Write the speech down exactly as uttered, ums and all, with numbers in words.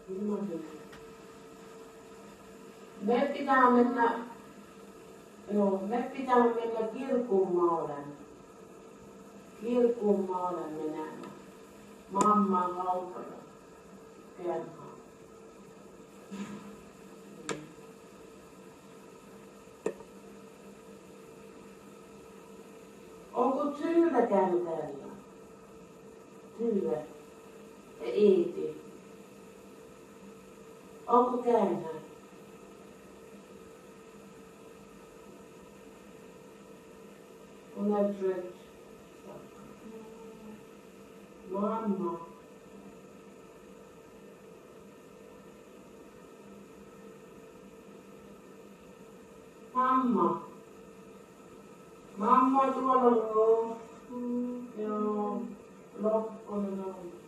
Me pitää mennä, joo, me pitää mennä kirkonmaalle. Kirkonmaalle mennään. Mamman hautalla. Kerhaan. Onko Tyylä käynyt täällä? Tyylä. Ja Iiti. Onko käynyt? On näyttänyt. Mamma. Mamma. Mamma tuolla on. Joo. Loppunen on.